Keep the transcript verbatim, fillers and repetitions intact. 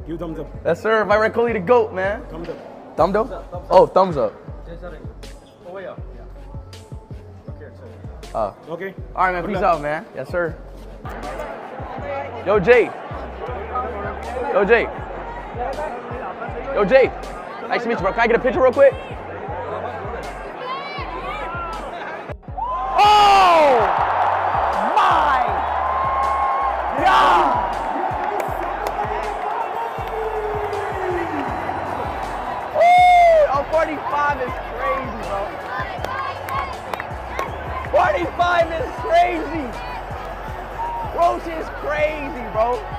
Give thumbs up. Yes, sir. Virat Kohli the GOAT, man. Thumbs up. Thumb up? Oh, thumbs up. Jay Shah. Over here. Yeah. Okay, so. Oh. Okay. All right, man. Good Peace luck. out, man. Yes, sir. Yo, Jay. Yo, Jay. Yo, Jay. Nice to meet you, bro. Can I get a picture real quick? Oh! My God! Woo! Oh, forty-five is crazy, bro. forty-five is crazy. Roach is crazy, bro.